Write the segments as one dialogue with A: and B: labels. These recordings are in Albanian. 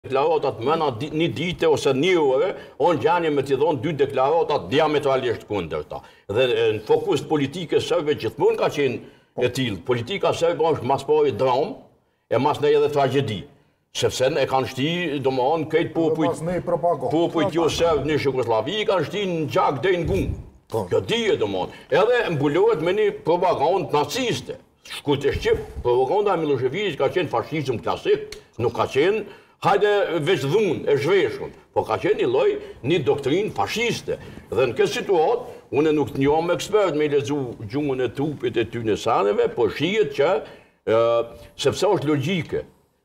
A: Deklaratat mëna një dite ose një ore, onë gjanje me t'i dhonë 2 deklaratat diametralisht kundërta. Dhe në fokus politike sërbe gjithmonë ka qenë e tillë. Politika sërbe është mas pari dram, e mas nej edhe tragedi. Sepse e kanë shti, domethënë, këtë popujt jo sërbë në Jugosllavi, i kanë shti në gjak dhe në gungë. Kjo dije, domethënë. Edhe mbulohet me një propagandë naciste. Shkurt e Shqip, propaganda e Miloševićit ka qenë fashizëm klasik, nuk ka qenë hajde veç dhunë, e zhveshun, po ka qenë një doktrinë fashiste. Dhe në këtë situatë, unë nuk të njohëm ekspert me i lezu gjungën e trupit e ty në saneve, po shihet që, sepse është logjike,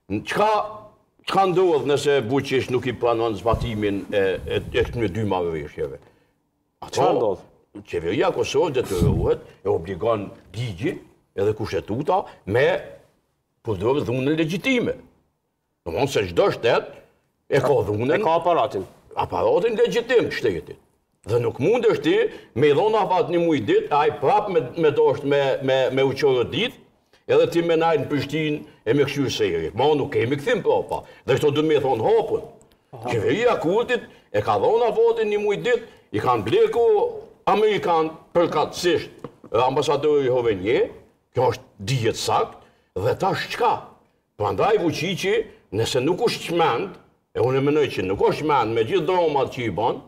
A: çka ndodh nëse Vučić nuk i pranon zbatimin e këtyre 2 marrëveshjeve?
B: Çfarë ndodh?
A: Qeveria e Kosovës detyrohet, e obligon ligji edhe kushtetuta me përdorë dhunën legjitime. Domthonë se çdo shtet e ka dhunën,
B: e ka aparatin
A: legjitim të shtetit. Dhe nuk mundesh ti me i dhona afat një muj ditë, ai prap me dosht me uqorë ditë, edhe ti me najtë në Prishtinë e me këshyrë seri. Ma nuk kemi këthim propa. Dhe këto du me thonë hapën. Qeveria Kurtit e ka dhona afatin një muj ditë, i kanë bleku Amerikanë përkatësisht ambasadori Hovenje, kjo është dijet sakt, dhe tash çka? Prandaj Vučići, nëse nuk është qmend, e unë e menoj që nuk është qmend me gjithë dromat që i ban,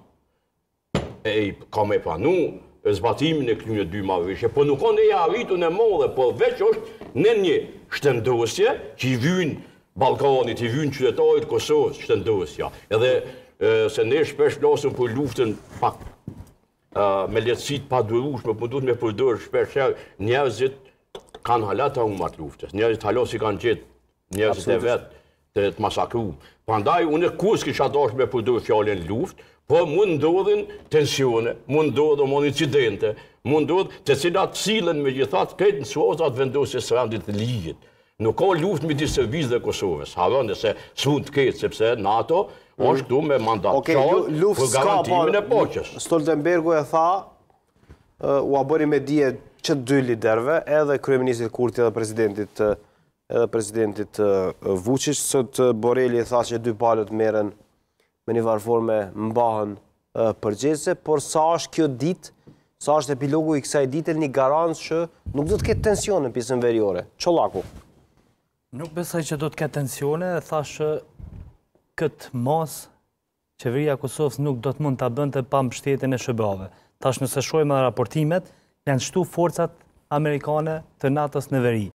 A: ka me pranu zbatimin e këtyre 2 marrëveshje, po nuk kanë e arritur në modhe, po veç është në një shtendosje që i vynë Ballkanit, i vynë qytetarit Kosovës, shtendosja. Edhe se ne shpesh flasim për luftën pak me lehtësit pa durueshme, po duhet me përdorë shpesh njerëzit kanë hala traumat luftës, njerëzit hala si kanë gjetë njerëzit e vetë të masakru. Prandaj, unë kus kisha dash me përdorë fjalën luftë, po mund ndodhin tensione, mund ndodhin incidente, mund ndodhin të cilat sillen megjithatë këtë në suazat vendosjes së rendit të ligjit. Nuk ka luftë midis Serbisë dhe Kosovës. Harron se s'mund të ketë sepse NATO është këtu me mandat qartë për garantimin e paqes.
B: Stoltenbergu e tha, u bëri me dije që 2 liderëve, edhe kryeministit Kurti edhe presidentit Vučić, sot Borrelli tha që 2 palët merren me një varforme mbahen përgjithse, por sa është kjo ditë, sa është epilogu i kësaj dite një garancë që nuk do të ketë tensione në pjesën veriore. Çollaku.
C: Nuk besoj që do të ketë tensione, thashë këtë mas qeveria e Kosovës nuk do të mund ta bënte pa mbështetjen e SBA-ve. Tash nëse shohim raportimet, janë shtu forcat amerikane të NATO-s në veri.